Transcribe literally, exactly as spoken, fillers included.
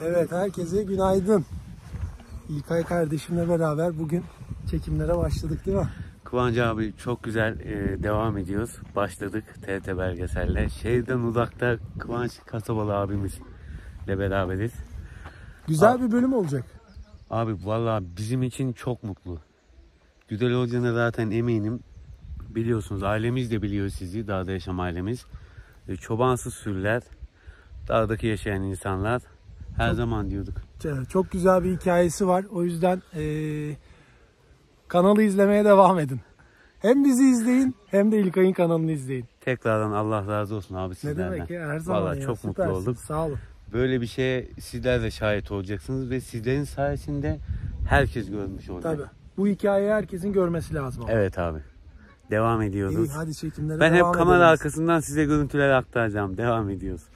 Evet, herkese günaydın. İlkay kardeşimle beraber bugün çekimlere başladık değil mi? Kıvanç abi çok güzel e, devam ediyoruz. Başladık T R T belgeselle. Şehirden uzakta Kıvanç Kasabalı abimizle beraberiz. Güzel abi, bir bölüm olacak. Abi vallahi bizim için çok mutlu. Güzel olacağına zaten eminim. Biliyorsunuz, ailemiz de biliyor sizi, dağda yaşam ailemiz. E, çobansız sürüler, dağdaki yaşayan insanlar. Her çok, zaman diyorduk. Çok güzel bir hikayesi var. O yüzden e, kanalı izlemeye devam edin. Hem bizi izleyin hem de İlkay'ın kanalını izleyin. Tekrardan Allah razı olsun abi sizlerden. Ne demek ya, her zaman. Vallahi ya, çok süpersin. mutlu olduk. Sağ olun. Böyle bir şeye sizler de şahit olacaksınız ve sizlerin sayesinde herkes görmüş olacak. Tabii. Bu hikayeyi herkesin görmesi lazım. Abi. Evet abi. Devam ediyoruz. İyi, hadi çekimlere ben devam hep kamera edelim. arkasından size görüntüleri aktaracağım. Devam ediyoruz.